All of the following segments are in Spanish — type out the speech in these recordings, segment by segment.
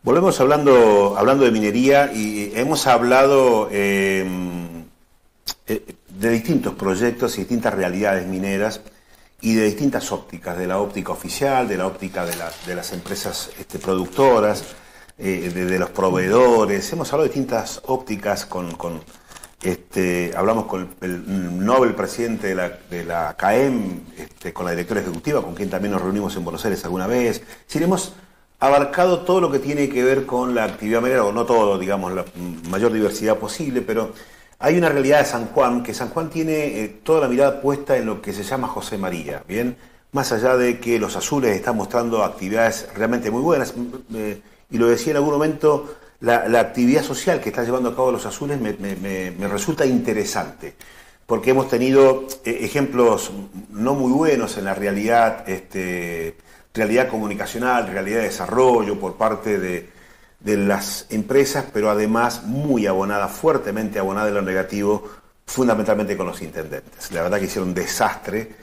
Volvemos hablando de minería y hemos hablado de distintos proyectos y distintas realidades mineras y de distintas ópticas, de la óptica oficial, de la óptica de las empresas productoras, de los proveedores. Hemos hablado de distintas ópticas hablamos con el Nobel presidente de la CAEM, con la directora ejecutiva, con quien también nos reunimos en Buenos Aires alguna vez. Si hemos abarcado todo lo que tiene que ver con la actividad minera, o no todo, digamos, la mayor diversidad posible, pero hay una realidad de San Juan, que San Juan tiene toda la mirada puesta en lo que se llama José María, ¿bien? Más allá de que los azules están mostrando actividades realmente muy buenas, y lo decía en algún momento, la actividad social que está llevando a cabo los azules me resulta interesante, porque hemos tenido ejemplos no muy buenos en la realidad, realidad comunicacional, realidad de desarrollo por parte de las empresas, pero además muy abonada, fuertemente abonada en lo negativo, fundamentalmente con los intendentes. La verdad que hicieron un desastre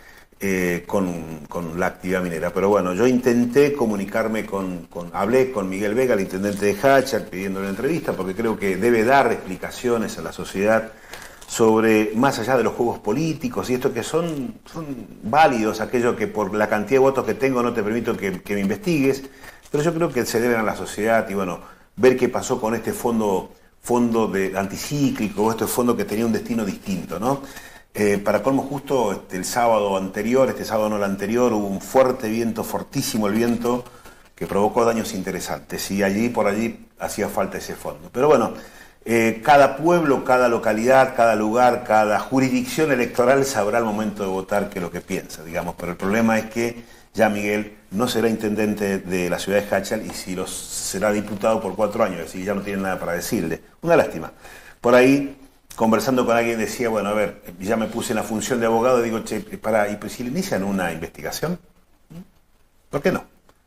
con la actividad minera. Pero bueno, yo intenté comunicarme hablé con Miguel Vega, el intendente de Jáchal, pidiéndole una entrevista, porque creo que debe dar explicaciones a la sociedad sobre, más allá de los juegos políticos y esto que son válidos, aquello que por la cantidad de votos que tengo no te permito que me investigues, pero yo creo que se deben a la sociedad y bueno, ver qué pasó con este fondo de anticíclico, este fondo que tenía un destino distinto, ¿no? Para colmo justo el sábado anterior, este sábado no el anterior, hubo un fuerte viento, fortísimo el viento, que provocó daños interesantes y por allí hacía falta ese fondo. Pero bueno, cada pueblo, cada localidad, cada lugar, cada jurisdicción electoral sabrá al momento de votar qué es lo que piensa, digamos. Pero el problema es que ya Miguel no será intendente de la ciudad de Jáchal y si será diputado por 4 años, es decir, ya no tiene nada para decirle. Una lástima. Por ahí, conversando con alguien, decía, bueno, a ver, ya me puse en la función de abogado y digo, che, ¿y pues si le inician una investigación? ¿Por qué no?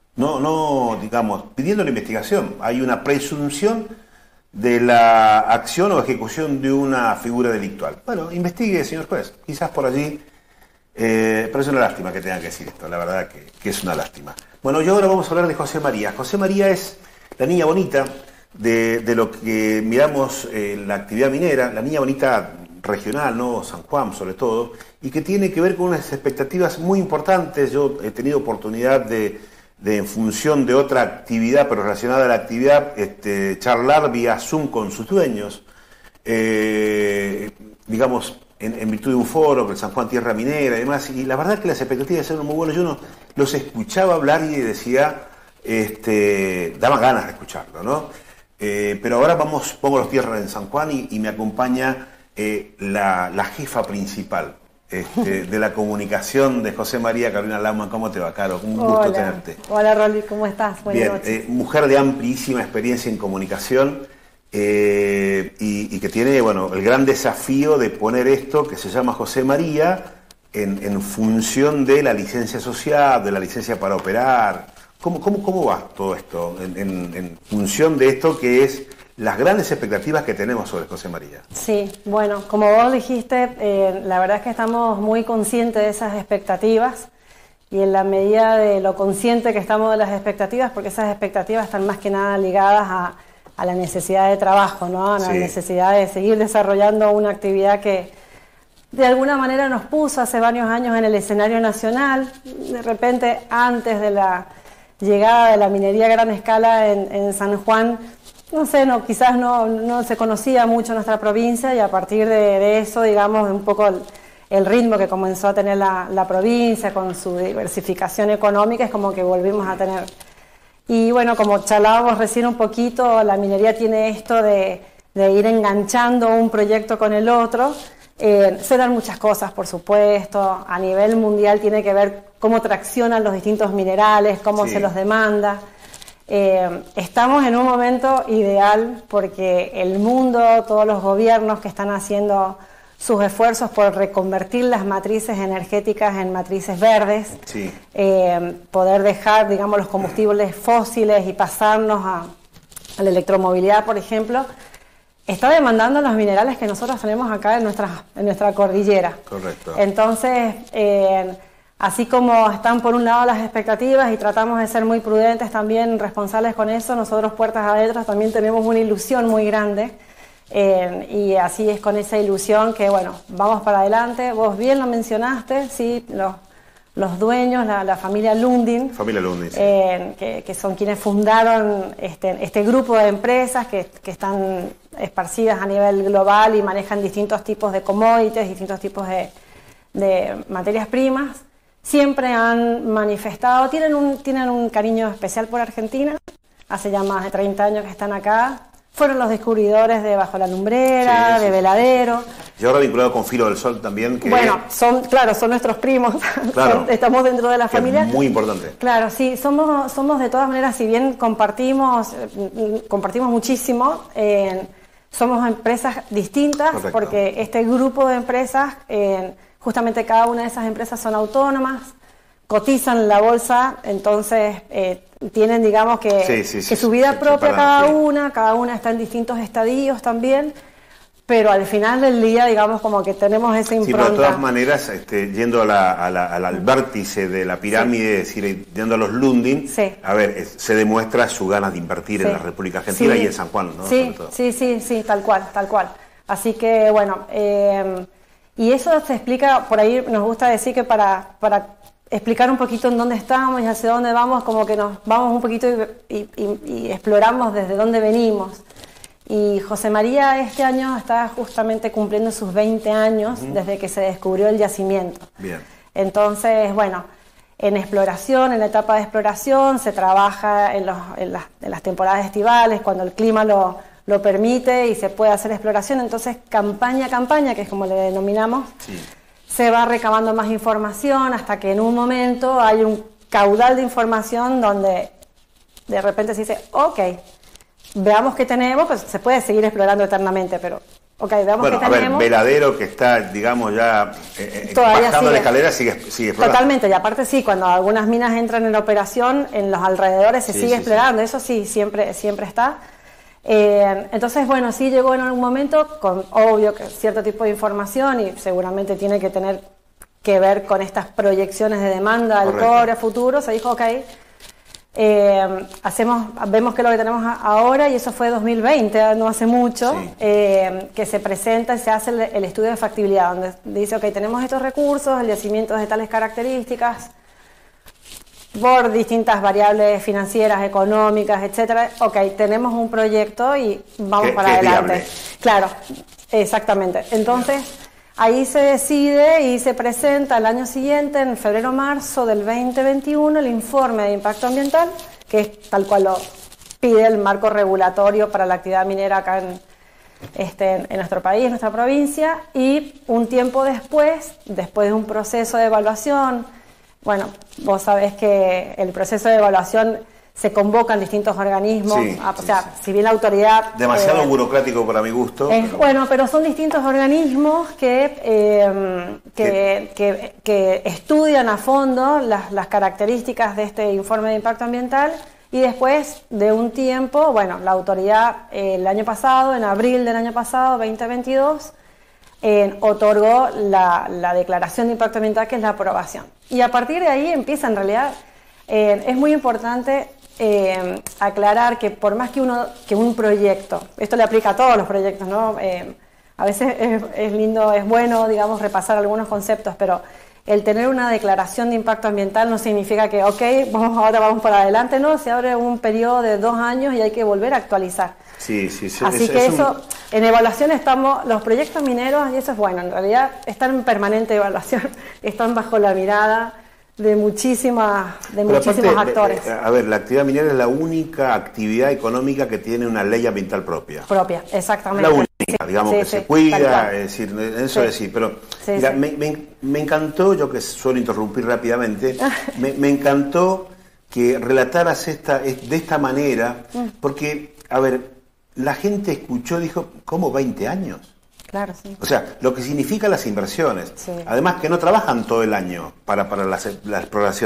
No, digamos, pidiendo la investigación. Hay una presunción de la acción o ejecución de una figura delictual. Bueno, investigue, señor juez. Quizás por allí, pero es una lástima que tenga que decir esto, la verdad que es una lástima. Bueno, y ahora vamos a hablar de José María. José María es la niña bonita de lo que miramos la actividad minera, la niña bonita regional, ¿no? San Juan sobre todo, y que tiene que ver con unas expectativas muy importantes. Yo he tenido oportunidad en función de otra actividad, pero relacionada a la actividad, charlar vía Zoom con sus dueños, digamos, en virtud de un foro, que el San Juan Tierra Minera y demás, y la verdad que las expectativas eran muy buenas. Yo los escuchaba hablar y decía, daba ganas de escucharlo, ¿no? Pero ahora pongo los tierras en San Juan y me acompaña la jefa principal de la comunicación de José María, Carolina Laumann. ¿Cómo te va, Caro? Un gusto tenerte. Hola, Rolly, ¿cómo estás? Buenas noches. Mujer de amplísima experiencia en comunicación y que tiene, bueno, el gran desafío de poner esto que se llama José María en función de la licencia social, de la licencia para operar. ¿Cómo va todo esto en función de esto que es las grandes expectativas que tenemos sobre José María? Sí, bueno, como vos dijiste, la verdad es que estamos muy conscientes de esas expectativas y en la medida de lo consciente que estamos de las expectativas, porque esas expectativas están más que nada ligadas a la necesidad de trabajo, ¿no? A la necesidad de seguir desarrollando una actividad que de alguna manera nos puso hace varios años en el escenario nacional. De repente, antes de la llegada de la minería a gran escala en San Juan, no sé, quizás no se conocía mucho nuestra provincia y a partir de eso, digamos, un poco el ritmo que comenzó a tener la provincia con su diversificación económica es como que volvimos a tener. Y bueno, como charlábamos recién un poquito, la minería tiene esto de ir enganchando un proyecto con el otro. Se dan muchas cosas, por supuesto. A nivel mundial tiene que ver cómo traccionan los distintos minerales, cómo se los demanda. Estamos en un momento ideal porque el mundo, todos los gobiernos que están haciendo sus esfuerzos por reconvertir las matrices energéticas en matrices verdes, poder dejar, digamos, los combustibles fósiles y pasarnos a la electromovilidad, por ejemplo, está demandando los minerales que nosotros tenemos acá en nuestra cordillera. Correcto. Entonces, así como están por un lado las expectativas y tratamos de ser muy prudentes también, responsables con eso, nosotros puertas adentro también tenemos una ilusión muy grande. Y así es con esa ilusión que, bueno, vamos para adelante. Vos bien lo mencionaste, sí, los dueños, la familia Lundin, Sí. que son quienes fundaron este grupo de empresas que están esparcidas a nivel global y manejan distintos tipos de commodities, distintos tipos de materias primas. Siempre han manifestado, tienen un cariño especial por Argentina, hace ya más de 30 años que están acá. Fueron los descubridores de Bajo la Lumbrera, de Veladero. Y ahora vinculado con Filo del Sol también. Que bueno, son nuestros primos, claro, estamos dentro de la familia. Es muy importante. Claro, sí, somos de todas maneras, si bien compartimos muchísimo, somos empresas distintas. Correcto. Porque este grupo de empresas, justamente cada una de esas empresas son autónomas, cotizan en la bolsa, entonces tienen, digamos, que su vida propia cada una está en distintos estadios también, pero al final del día, digamos, como que tenemos esa impronta. Sí, pero de todas maneras, yendo al vértice de la pirámide, es decir, yendo a los Lundin, a ver, se demuestra su ganas de invertir en la República Argentina y en San Juan, ¿no? Sí, tal cual. Así que, bueno, y eso se explica, por ahí nos gusta decir que para explicar un poquito en dónde estamos y hacia dónde vamos, como que nos vamos un poquito y exploramos desde dónde venimos. Y José María este año está justamente cumpliendo sus 20 años desde que se descubrió el yacimiento. Bien. Entonces, bueno, en la etapa de exploración, se trabaja en las temporadas estivales, cuando el clima lo permite y se puede hacer exploración. Entonces, campaña, que es como le denominamos, se va recabando más información hasta que en un momento hay un caudal de información donde de repente se dice, ok, veamos qué tenemos, pues se puede seguir explorando eternamente, pero veamos qué tenemos. Bueno, a ver, Veladero, que está, digamos, ya bajando la escalera, sigue explorando. Totalmente, y aparte cuando algunas minas entran en operación, en los alrededores se sigue explorando, eso sí, siempre está. Entonces, bueno, llegó en algún momento con, obvio, que cierto tipo de información y seguramente tiene que tener que ver con estas proyecciones de demanda del cobre a futuro. Se dijo, vemos que lo que tenemos ahora, y eso fue 2020, no hace mucho, que se presenta y se hace el estudio de factibilidad, donde dice, tenemos estos recursos, el yacimiento es de tales características, por distintas variables financieras, económicas, etcétera. Tenemos un proyecto y vamos para adelante. Claro, exactamente. Entonces, ahí se decide y se presenta el año siguiente, en febrero-marzo del 2021, el informe de impacto ambiental, que es tal cual lo pide el marco regulatorio para la actividad minera acá en nuestro país, en nuestra provincia, y un tiempo después de un proceso de evaluación. Bueno, vos sabés que el proceso de evaluación se convocan distintos organismos, si bien la autoridad... Demasiado burocrático para mi gusto. Pero son distintos organismos que estudian a fondo las características de este informe de impacto ambiental, y después de un tiempo, la autoridad el año pasado, en abril del año pasado, 2022, otorgó la declaración de impacto ambiental, que es la aprobación. Y a partir de ahí empieza, en realidad, es muy importante aclarar que por más que un proyecto, esto le aplica a todos los proyectos, ¿no? A veces es lindo, es bueno, digamos, repasar algunos conceptos, pero el tener una declaración de impacto ambiental no significa que, ahora vamos para adelante, no, se abre un periodo de 2 años y hay que volver a actualizar. Sí. Así que en evaluación estamos, los proyectos mineros, y eso es bueno, en realidad están en permanente evaluación, están bajo la mirada de muchísimos actores. A ver, la actividad minera es la única actividad económica que tiene una ley ambiental propia. Propia, exactamente. La única, digamos, que se cuida, es decir, eso es decir, pero mira, me encantó, yo que suelo interrumpir rápidamente, me encantó que relataras de esta manera, porque, a ver, la gente escuchó, dijo, ¿cómo 20 años? Claro, sí. O sea, lo que significan las inversiones. Sí. Además que no trabajan todo el año para la exploración.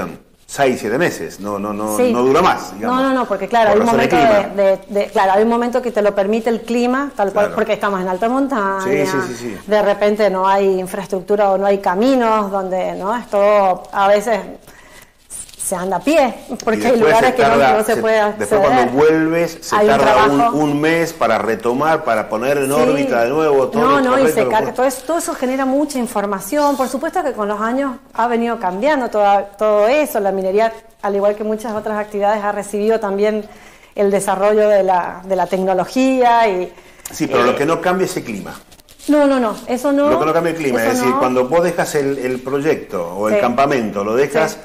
6, 7 meses, no Sí. no dura más, digamos. No, porque claro, hay un momento claro, hay un momento que te lo permite el clima, tal cual, porque estamos en alta montaña, Sí. de repente no hay infraestructura o no hay caminos, donde no es todo, a veces se anda a pie, porque hay lugares que no se puede acceder. Después cuando vuelves se tarda un mes para retomar, para poner en órbita de nuevo todo. Y se carga, todo eso genera mucha información. Por supuesto que con los años ha venido cambiando todo eso. La minería, al igual que muchas otras actividades, ha recibido también el desarrollo de la tecnología. Sí, pero lo que no cambia es el clima. No, eso no. Lo que no cambia el clima, es decir, cuando vos dejas el proyecto o el campamento, lo dejas...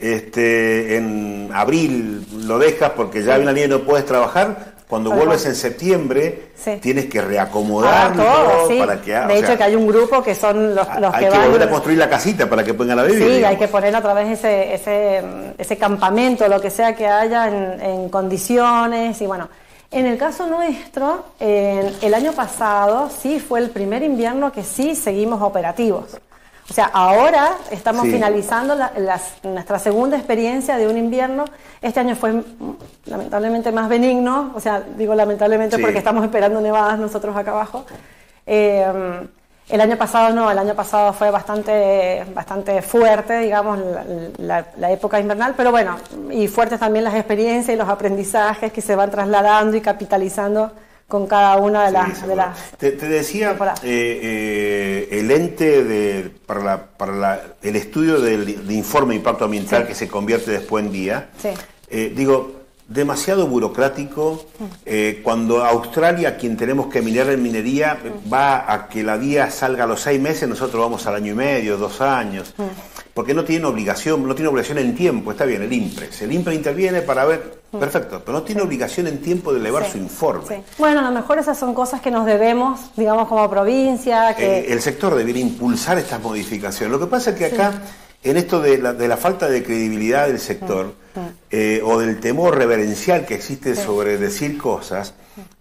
en abril lo dejas porque ya hay una línea y no puedes trabajar. Cuando vuelves en septiembre tienes que reacomodar todo para que... De hecho, que hay un grupo que son los que van... Hay que volver a construir la casita para que puedan a vivir. Sí, hay que poner otra vez ese campamento, lo que sea que haya en condiciones. Y bueno, en el caso nuestro, el año pasado sí fue el primer invierno que sí seguimos operativos. O sea, ahora estamos finalizando nuestra segunda experiencia de un invierno. Este año fue lamentablemente más benigno, o sea, digo lamentablemente porque estamos esperando nevadas nosotros acá abajo. El año pasado no, el año pasado fue bastante fuerte, digamos, la época invernal, pero bueno, y fuertes también las experiencias y los aprendizajes que se van trasladando y capitalizando con cada una de las te decía, el ente para el estudio de informe de impacto ambiental que se convierte después en día, demasiado burocrático. Cuando Australia, quien tenemos que minar en minería, va a que la DIA salga a los 6 meses, nosotros vamos al año y medio, 2 años. Porque no tiene obligación en tiempo. Está bien, el INPRE interviene para ver, perfecto, pero no tiene obligación en tiempo de elevar su informe. Bueno, a lo mejor esas son cosas que nos debemos, digamos, como provincia. El sector debería impulsar estas modificaciones. Lo que pasa es que acá, en esto de la falta de credibilidad del sector, o del temor reverencial que existe sobre decir cosas,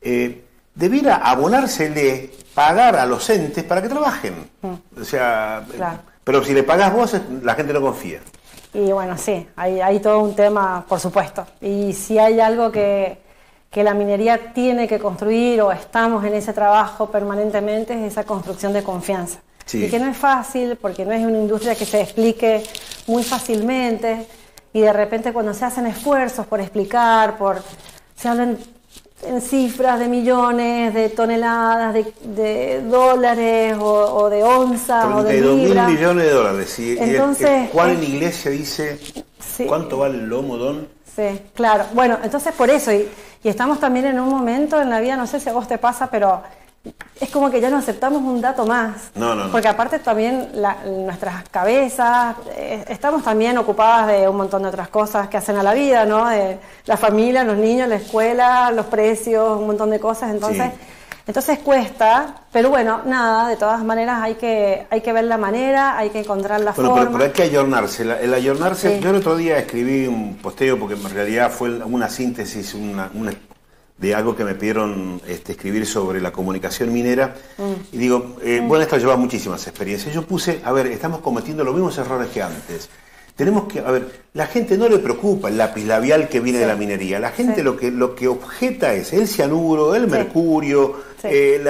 debiera abonársele pagar a los entes para que trabajen. O sea... Pero si le pagas vos, la gente no confía. Y bueno, sí, hay todo un tema, por supuesto. Y si hay algo que la minería tiene que construir, o estamos en ese trabajo permanentemente, es esa construcción de confianza. Y que no es fácil, porque no es una industria que se explique muy fácilmente, y de repente cuando se hacen esfuerzos por explicar, se hablan en cifras de millones, de toneladas, de dólares o de onzas o de libras. 32.000 millones de dólares. Entonces, Juan en iglesia dice, ¿cuánto vale el lomo, don? Sí, claro. Bueno, entonces por eso, y estamos también en un momento en la vida, no sé si a vos te pasa, pero es como que ya no aceptamos un dato más. No. Porque aparte también nuestras cabezas, estamos también ocupadas de un montón de otras cosas que hacen a la vida, ¿no? De la familia, los niños, la escuela, los precios, un montón de cosas. Entonces cuesta, pero bueno, nada, de todas maneras hay que ver la manera, hay que encontrar la forma. Pero hay que ayornarse. El ayornarse, yo el otro día escribí un posteo, porque en realidad fue una síntesis, de algo que me pidieron escribir sobre la comunicación minera, y digo, bueno, esto lleva muchísimas experiencias. Yo puse, estamos cometiendo los mismos errores que antes. Tenemos que, la gente no le preocupa el lápiz labial que viene de la minería. La gente lo que objeta es el cianuro, el mercurio, el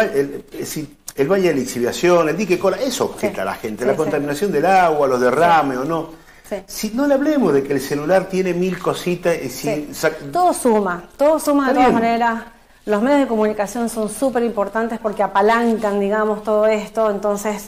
valle de lixiviación, el dique cola. Eso objeta a la gente, la contaminación del agua, los derrames o no. Si no le hablemos de que el celular tiene 1000 cositas. Todo suma de todas maneras. Los medios de comunicación son súper importantes porque apalancan, digamos, todo esto. Entonces,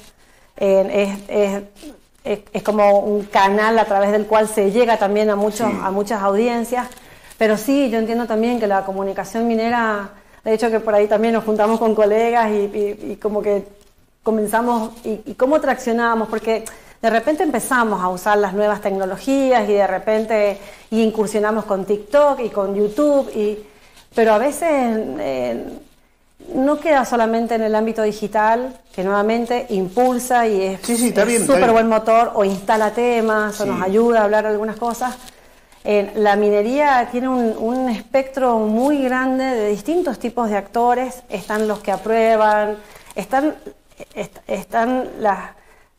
es como un canal a través del cual se llega también a muchas audiencias. Pero sí, yo entiendo también que la comunicación minera, de hecho que por ahí también nos juntamos con colegas y como que comenzamos, y cómo traccionamos, porque de repente empezamos a usar las nuevas tecnologías y de repente incursionamos con TikTok y con YouTube, pero a veces no queda solamente en el ámbito digital, que nuevamente impulsa y es súper buen motor, o instala temas, o nos ayuda a hablar de algunas cosas. La minería tiene un espectro muy grande de distintos tipos de actores. Están los que aprueban, están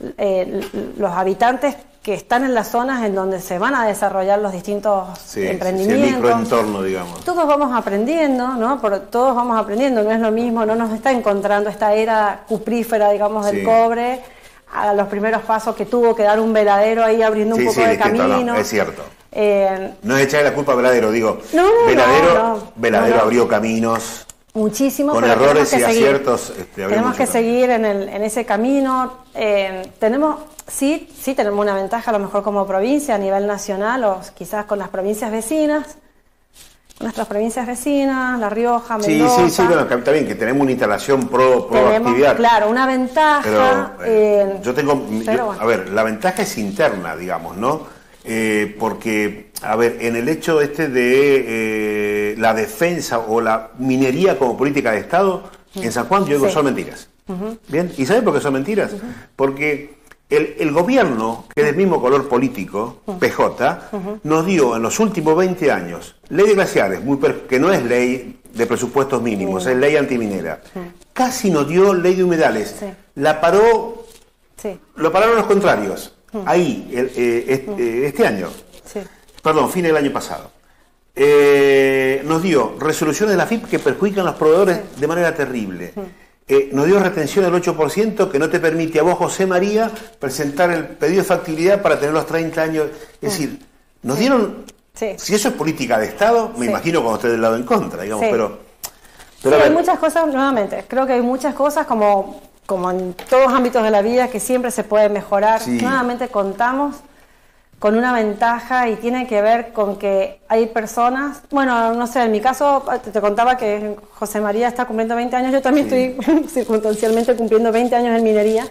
los habitantes que están en las zonas en donde se van a desarrollar los distintos emprendimientos. El microentorno, digamos. Todos vamos aprendiendo, ¿no? Todos vamos aprendiendo, no es lo mismo, no nos está encontrando esta era cuprífera, digamos, del cobre, a los primeros pasos que tuvo que dar un veladero ahí abriendo un poco de camino. No, es cierto. No es echarle la culpa a Veladero, digo, Veladero abrió caminos. Muchísimo, con errores y aciertos. Tenemos que seguir en ese camino. Sí tenemos una ventaja a lo mejor como provincia a nivel nacional o quizás con las provincias vecinas, con nuestras provincias vecinas, La Rioja, Mendoza. Sí, bueno, está bien que tenemos una instalación pro actividad. Claro, una ventaja. A ver, la ventaja es interna, digamos, ¿no? Porque, a ver, en el hecho de la defensa o la minería como política de Estado, en San Juan yo digo son mentiras. ¿Bien? ¿Y saben por qué son mentiras? Porque el gobierno, que es del mismo color político, PJ, nos dio en los últimos 20 años ley de glaciares, que no es ley de presupuestos mínimos, es ley antiminera. Casi nos dio ley de humedales. La paró, lo pararon los contrarios. Ahí, este año, fin del año pasado, nos dio resoluciones de la FIP que perjudican a los proveedores de manera terrible. Nos dio retención del 8% que no te permite a vos, José María, presentar el pedido de factibilidad para tener los 30 años. Es decir, nos dieron... Si eso es política de Estado, me imagino cuando esté del lado en contra, digamos, pero hay muchas cosas, nuevamente, creo que hay muchas cosas como en todos los ámbitos de la vida que siempre se puede mejorar. Nuevamente contamos con una ventaja y tiene que ver con que hay personas, bueno, no sé, en mi caso te contaba que José María está cumpliendo 20 años, yo también estoy circunstancialmente cumpliendo 20 años en minería.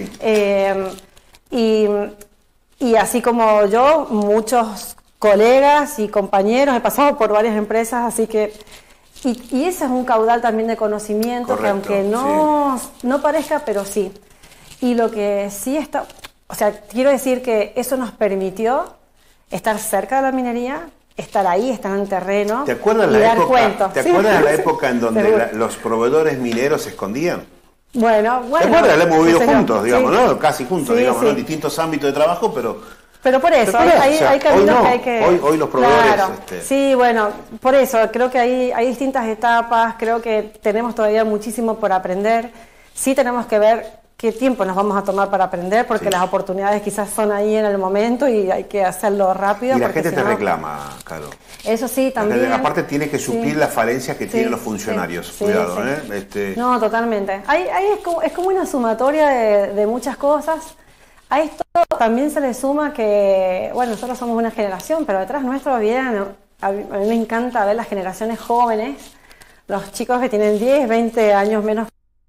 Y así como yo, muchos colegas y compañeros, he pasado por varias empresas, así que... Y ese es un caudal también de conocimiento. Correcto, que aunque no parezca, pero sí. Y lo que sí está... O sea, quiero decir que eso nos permitió estar cerca de la minería, estar ahí, estar en el terreno. ¿Te acuerdas de la época en donde los proveedores mineros se escondían? Bueno. ¿Te acuerdas? La hemos vivido juntos, digamos, ¿no? Casi juntos, digamos, ¿no? En distintos ámbitos de trabajo, Pero por eso, hay caminos que hay que... Hoy los proveedores... Claro, sí, bueno, por eso, creo que hay distintas etapas, creo que tenemos todavía muchísimo por aprender. Sí tenemos que ver qué tiempo nos vamos a tomar para aprender, porque las oportunidades quizás son ahí en el momento y hay que hacerlo rápido. Y la gente te reclama, Caro. Eso sí, también. Aparte tienes que suplir las falencias que tienen los funcionarios. Cuidado, ¿eh? No, totalmente. Es como una sumatoria de muchas cosas. A esto también se le suma que, bueno, nosotros somos una generación, pero detrás nuestro vienen, a mí me encanta ver las generaciones jóvenes, los chicos que tienen 10, 20 años menos.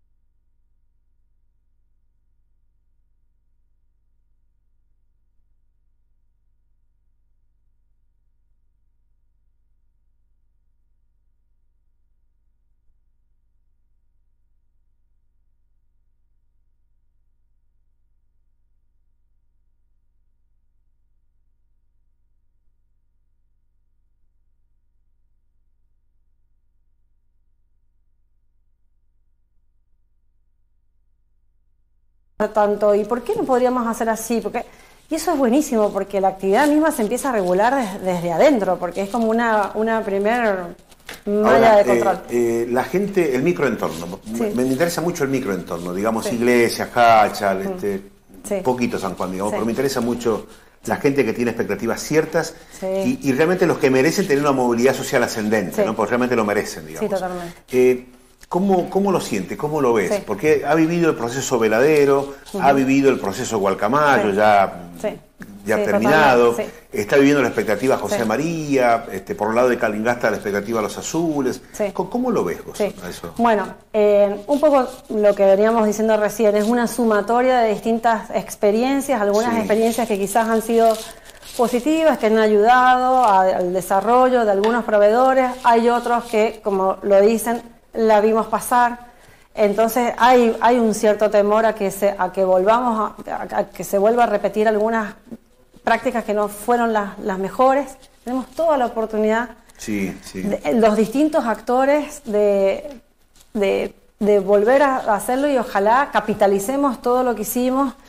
Tanto, ¿y por qué no podríamos hacer así? Y eso es buenísimo, porque la actividad misma se empieza a regular desde adentro, porque es como una primer malla de control. La gente, el microentorno, me interesa mucho el microentorno, digamos, iglesias, Cachal, poquito San Juan, digamos, pero me interesa mucho la gente que tiene expectativas ciertas y realmente los que merecen tener una movilidad social ascendente, ¿no? Porque realmente lo merecen, digamos. Sí, totalmente. ¿Cómo lo sientes? ¿Cómo lo ves? Porque ha vivido el proceso Veladero, ha vivido el proceso Gualcamayo, ya terminado, está viviendo la expectativa José María, por el lado de Calingasta la expectativa Los Azules. ¿Cómo lo ves vos? Eso? Bueno, un poco lo que veníamos diciendo recién, es una sumatoria de distintas experiencias, algunas experiencias que quizás han sido positivas, que han ayudado al desarrollo de algunos proveedores, hay otros que, como lo dicen, la vimos pasar. Entonces hay un cierto temor a que se vuelva a repetir algunas prácticas que no fueron las mejores. Tenemos toda la oportunidad, los distintos actores, de volver a hacerlo y ojalá capitalicemos todo lo que hicimos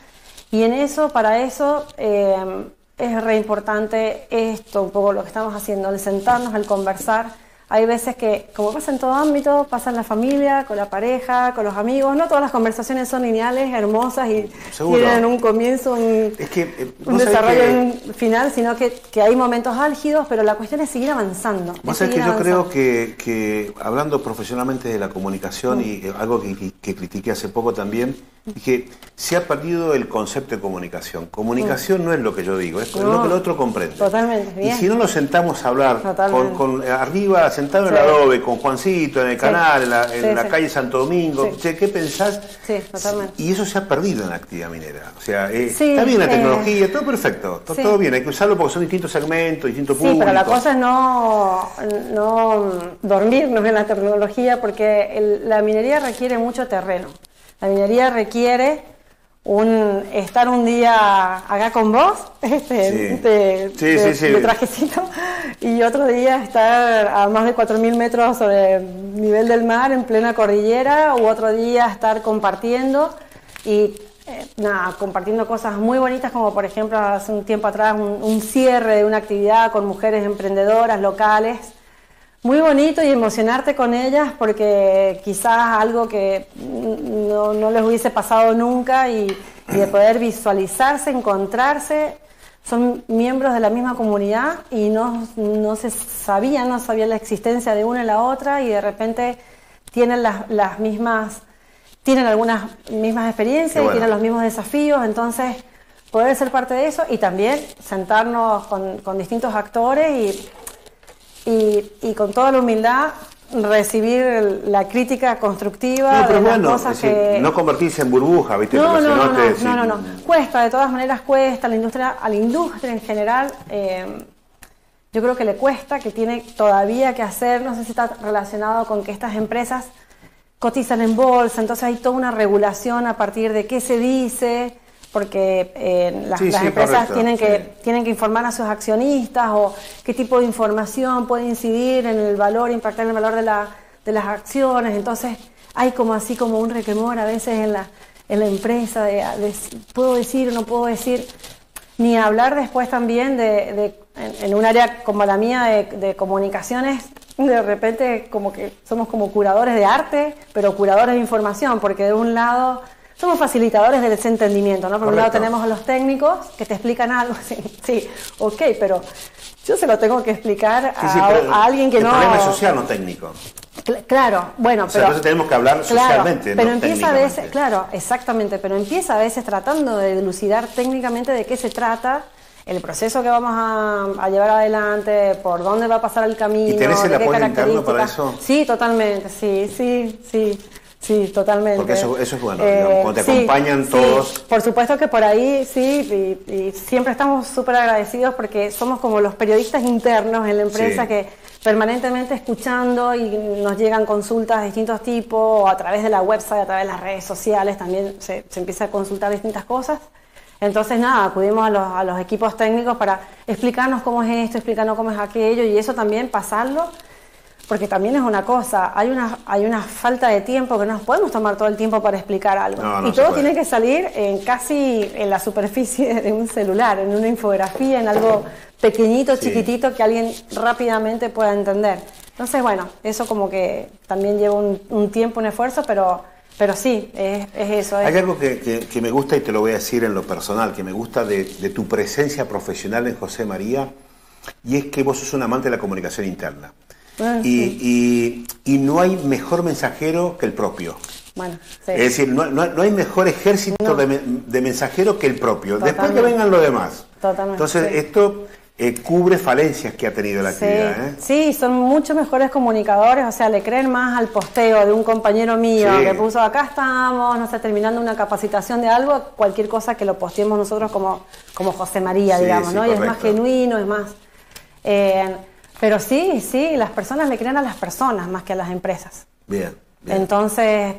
Y en eso, para eso, es re importante esto, un poco lo que estamos haciendo, el sentarnos, el conversar. Hay veces que, como pasa en todo ámbito, pasa en la familia, con la pareja, con los amigos, no todas las conversaciones son lineales, hermosas y tienen un comienzo, un desarrollo, un final, sino que hay momentos álgidos, pero la cuestión es seguir avanzando. Vos sabés que yo creo que hablando profesionalmente de la comunicación y algo que critiqué hace poco también, dije, se ha perdido el concepto de comunicación. Comunicación no es lo que yo digo, es lo que el otro comprende. Totalmente, bien. Y si no nos sentamos a hablar con arriba, sentado en el adobe, con Juancito, en el canal, en la calle Santo Domingo, che, ¿qué pensás? Sí, totalmente. Y eso se ha perdido en la actividad minera. O sea, está bien la tecnología, todo perfecto, todo bien, hay que usarlo porque son distintos segmentos, distintos públicos. Sí, pero la cosa es no dormirnos en la tecnología, porque la minería requiere mucho terreno. La minería requiere estar un día acá con vos, de trajecito, y otro día estar a más de 4.000 metros sobre el nivel del mar en plena cordillera, u otro día estar compartiendo y compartiendo cosas muy bonitas, como por ejemplo hace un tiempo atrás un cierre de una actividad con mujeres emprendedoras locales. Muy bonito, y emocionarte con ellas porque quizás algo que no les hubiese pasado nunca, y de poder visualizarse, encontrarse. Son miembros de la misma comunidad y no sabían la existencia de una y la otra, y de repente tienen tienen algunas mismas experiencias, y tienen los mismos desafíos. Entonces, poder ser parte de eso y también sentarnos con distintos actores y con toda la humildad recibir la crítica constructiva de las cosas que... No convertirse en burbuja, ¿viste? No. Cuesta, de todas maneras cuesta. A la industria en general, yo creo que le cuesta, que tiene todavía que hacer. No sé si está relacionado con que estas empresas cotizan en bolsa, entonces hay toda una regulación a partir de qué se dice, porque las empresas tienen que informar a sus accionistas, o qué tipo de información puede incidir en el valor, impactar en el valor de las acciones. Entonces hay como un requemor a veces en la empresa de puedo decir o no puedo decir, ni hablar después también en un área como la mía de comunicaciones. De repente como que somos como curadores de arte, pero curadores de información, porque de un lado somos facilitadores del entendimiento, ¿no? Por un lado tenemos a los técnicos que te explican algo, sí, ok, pero yo se lo tengo que explicar a alguien que no... El problema es social, no técnico. Claro, bueno, pero... Entonces tenemos que hablar socialmente, pero no empieza a veces, claro, exactamente, pero empieza a veces tratando de dilucidar técnicamente de qué se trata el proceso que vamos a llevar adelante, por dónde va a pasar el camino, ¿y tenés el apoyo interno para eso? Sí, totalmente, sí, totalmente. Porque eso es bueno, digamos, cuando te acompañan todos. Por supuesto que por ahí sí, y siempre estamos súper agradecidos porque somos como los periodistas internos en la empresa que permanentemente escuchando, y nos llegan consultas de distintos tipos, o a través de la website, a través de las redes sociales también se empieza a consultar distintas cosas. Entonces, acudimos a los equipos técnicos para explicarnos cómo es esto, explicarnos cómo es aquello, y eso también pasarlo, porque también es una cosa, hay una falta de tiempo, que no nos podemos tomar todo el tiempo para explicar algo. Y todo tiene que salir casi en la superficie de un celular, en una infografía, en algo pequeñito, chiquitito, que alguien rápidamente pueda entender. Entonces, bueno, eso como que también lleva un tiempo, un esfuerzo, pero sí, es eso. Hay algo que me gusta, y te lo voy a decir en lo personal, que me gusta de tu presencia profesional en José María, y es que vos sos un amante de la comunicación interna. Y no hay mejor mensajero que el propio. Bueno, es decir, no hay mejor ejército de mensajero que el propio. Totalmente. Después que vengan los demás. Totalmente. Entonces, esto cubre falencias que ha tenido la actividad. Sí, son mucho mejores comunicadores, o sea, le creen más al posteo de un compañero mío que puso acá estamos, no sé, terminando una capacitación de algo, cualquier cosa que lo posteemos nosotros como José María, digamos, ¿no? Y es más genuino, es más... pero sí, las personas le creen a las personas más que a las empresas. Bien. Entonces,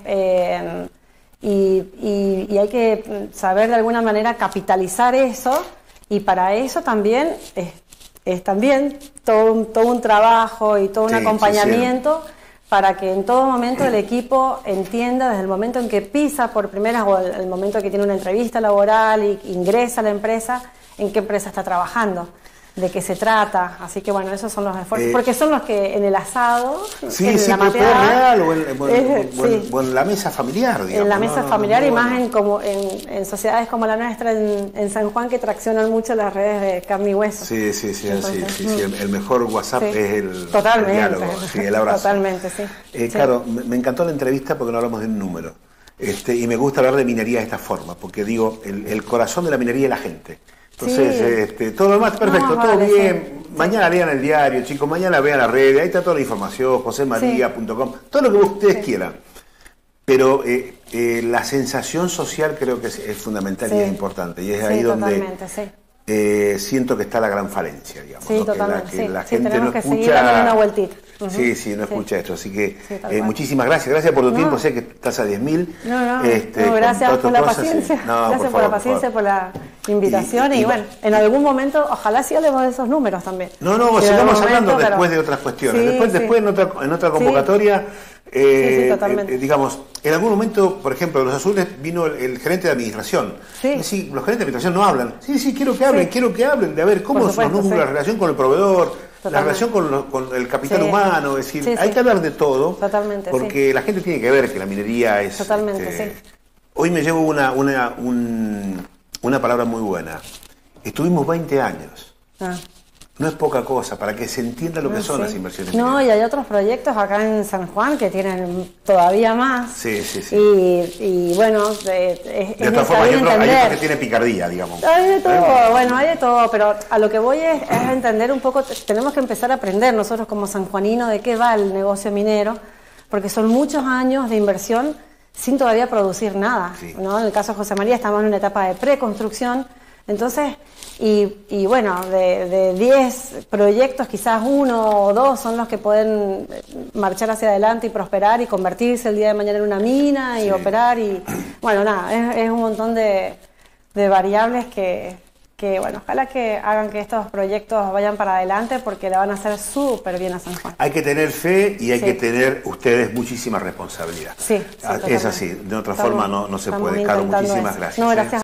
y hay que saber de alguna manera capitalizar eso. Y para eso también es también todo un trabajo y todo un acompañamiento para que en todo momento el equipo entienda desde el momento en que pisa por primera o el momento que tiene una entrevista laboral y ingresa a la empresa, en qué empresa está trabajando, de qué se trata. Así que bueno, esos son los esfuerzos, porque son los que en el asado, en la mateada, real o en la mesa familiar, digamos. En la mesa familiar y más en sociedades como la nuestra en San Juan, que traccionan mucho las redes de carne y hueso. Sí, el mejor WhatsApp es el diálogo, el abrazo. Totalmente, sí. Claro, me encantó la entrevista porque no hablamos de un número. Y me gusta hablar de minería de esta forma, porque digo, el corazón de la minería es la gente. Entonces, todo lo demás, perfecto, todo bien. Sí. Mañana lean el diario, chicos, mañana vean la red, ahí está toda la información, josemaria.com, todo lo que ustedes quieran. Pero la sensación social creo que es fundamental y es importante. Y es ahí donde siento que está la gran falencia, digamos. Sí, totalmente. Que la gente no escucha. Seguir dándole una vueltita. No escucha esto. Así que muchísimas gracias. Gracias por tu tiempo. Sé que estás a 10.000. Gracias por la paciencia. Gracias por la paciencia, por la invitación. Y bueno, en algún momento, ojalá sí hablemos de esos números también. Sigamos hablando después de otras cuestiones. Después en otra convocatoria. Digamos, en algún momento, por ejemplo, en Los Azules vino el gerente de administración. Sí, los gerentes de administración no hablan. Sí, quiero que hablen de a ver cómo es la relación con el proveedor. La relación con el capital humano, es decir, hay que hablar de todo, porque la gente tiene que ver que la minería es... Hoy me llevo una palabra muy buena. Estuvimos 20 años. No es poca cosa, para que se entienda lo que son las inversiones. Y hay otros proyectos acá en San Juan que tienen todavía más. Y bueno, es de otra forma, hay otros que tienen picardía, digamos. Hay de todo, hay de todo, pero a lo que voy es entender un poco, tenemos que empezar a aprender nosotros como sanjuaninos de qué va el negocio minero, porque son muchos años de inversión sin todavía producir nada. ¿No? En el caso de José María estamos en una etapa de preconstrucción, entonces... Y bueno, de 10 proyectos, quizás 1 o 2 son los que pueden marchar hacia adelante y prosperar y convertirse el día de mañana en una mina y operar. Y bueno, nada, es un montón de variables que, bueno, ojalá que hagan que estos proyectos vayan para adelante porque le van a hacer súper bien a San Juan. Hay que tener fe y hay que tener ustedes muchísima responsabilidad. Es así, de otra forma no se puede. Caro, muchísimas gracias. Gracias